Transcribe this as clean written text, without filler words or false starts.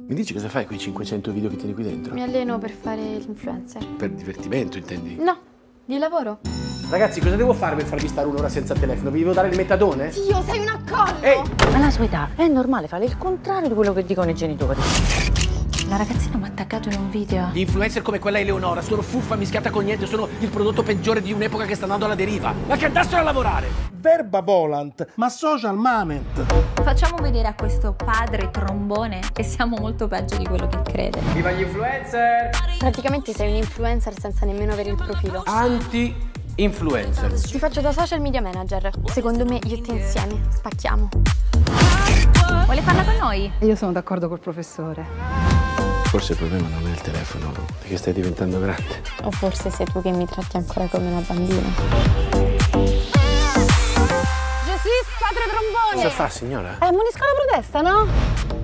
Mi dici cosa fai con i 500 video che tieni qui dentro? Mi alleno per fare l'influencer. Per divertimento, intendi? No, di lavoro. Ragazzi, cosa devo fare per farvi stare un'ora senza telefono? Vi devo dare il metadone? Zio, sei un accollo! Ehi! Alla sua età è normale fare il contrario di quello che dicono i genitori. La ragazzina mi ha attaccato in un video. Gli influencer come quella Eleonora sono fuffa mischiata con niente, sono il prodotto peggiore di un'epoca che sta andando alla deriva. Ma che andassero a lavorare! Verba volant, ma social moment. Facciamo vedere a questo padre trombone che siamo molto peggio di quello che crede. Viva gli influencer! Praticamente sei un influencer senza nemmeno avere il profilo. Anti-influencer. Ti faccio da social media manager. Secondo me io e te insieme spacchiamo. Vuole farla con noi? Io sono d'accordo col professore. Forse il problema non è il telefono, è che stai diventando grande. O forse sei tu che mi tratti ancora come una bambina. Gesù, padre trombone! Cosa fa, signora? Ammonisco la protesta, no?